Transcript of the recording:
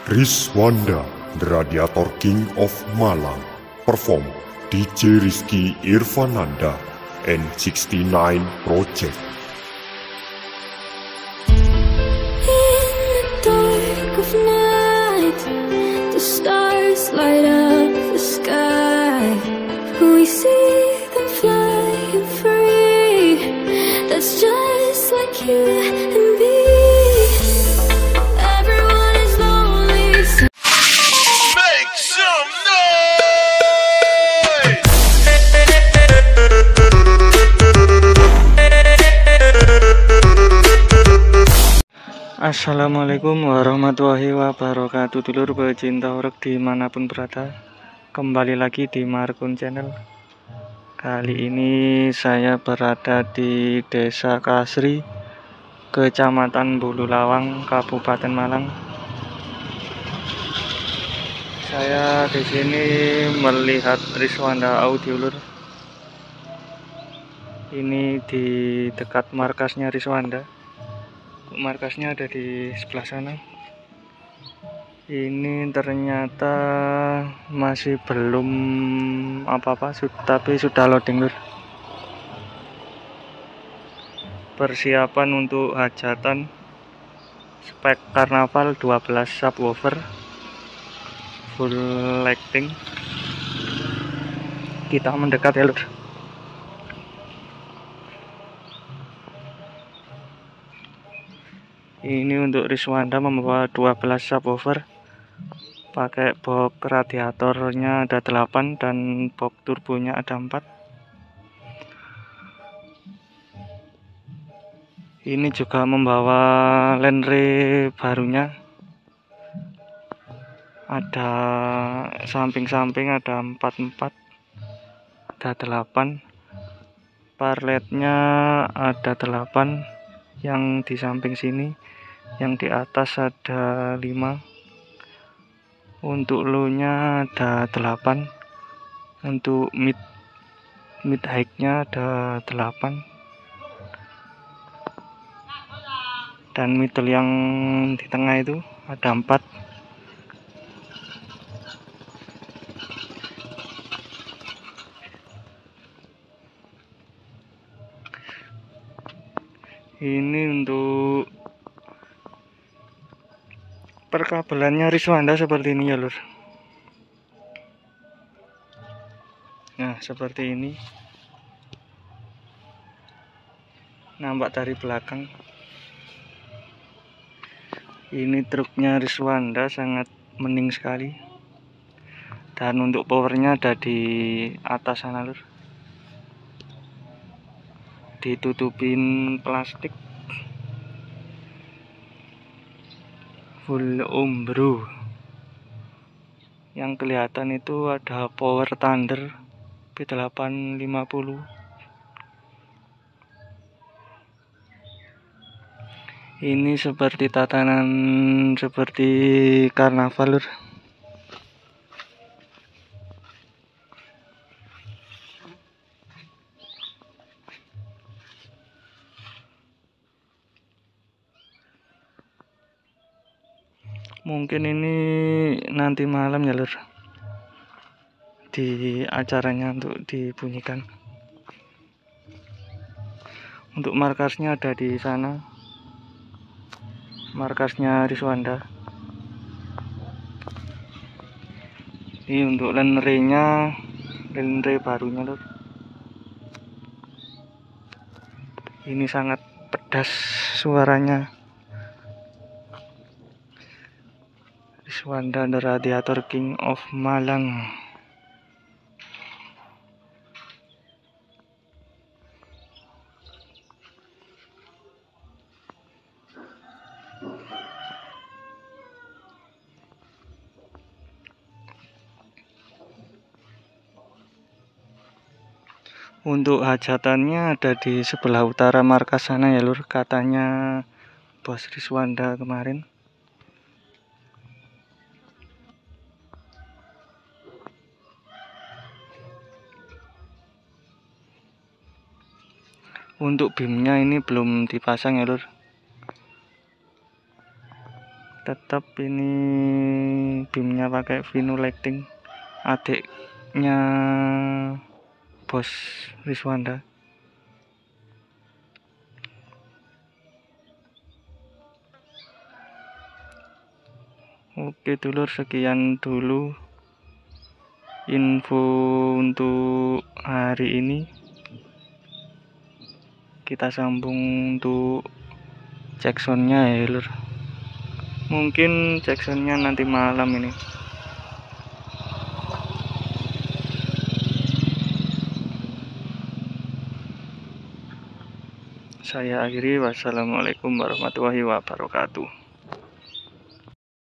Rizwanda, The Radiator King of Malang, perform DJ Rizky Irfananda and 69 Project. In the dark of night, the stars light up the sky. We see them flying free. That's just like you and me. Everyone is lonely. Make some noise! Assalamualaikum warahmatullahi wabarakatuh. Dulur pecinta horeg dimanapun berada, kembali lagi di Markun Channel. Kali ini saya berada di Desa Kasri, Kecamatan Bululawang, Kabupaten Malang. Saya di sini melihat Rizwanda Audio, Lur. Ini di dekat markasnya Rizwanda. Markasnya ada di sebelah sana. Ini ternyata masih belum apa-apa, tapi sudah loading, Lur. Persiapan untuk hajatan spek karnaval 12 subwoofer full lighting. Kita mendekat ya, Lur. Ini untuk Rizwanda membawa 12 subwoofer, pakai box radiatornya ada 8 dan box turbonya ada 4. Ini juga membawa Lenre barunya, ada samping-samping ada 4 ada 8, parletnya ada 8 yang di samping sini, yang di atas ada 5. Untuk low nya ada 8, untuk mid high nya ada 8, dan middle yang di tengah itu ada 4. Ini untuk perkabelannya Rizwanda seperti ini ya, Lur. Nah, seperti ini. Nampak dari belakang. Ini truknya Rizwanda sangat mending sekali. Dan untuk powernya ada di atas sana, Lur. Ditutupin plastik full ombro. Yang kelihatan itu ada Power Thunder P850. Ini seperti tatanan seperti karnaval, Lur. Mungkin ini nanti malam ya, Lur, di acaranya untuk dibunyikan. Untuk markasnya ada di sana, markasnya Rizwanda. Ini untuk Lenre-nya, Lenre barunya, Lur. Ini sangat pedas suaranya. Rizwanda, The Radiator King of Malang. Untuk hajatannya ada di sebelah utara markas sana ya, Lur, katanya Bos Rizwanda kemarin. Untuk BIM-nya ini belum dipasang ya, Lur. Tetap ini BIM-nya pakai Vino Lighting, adiknya Bos Rizwanda. Oke dulur, sekian dulu info untuk hari ini. Kita sambung untuk cek soundnya ya lur. Mungkin cek soundnya nanti malam ini. Saya akhiri, wassalamualaikum warahmatullahi wabarakatuh.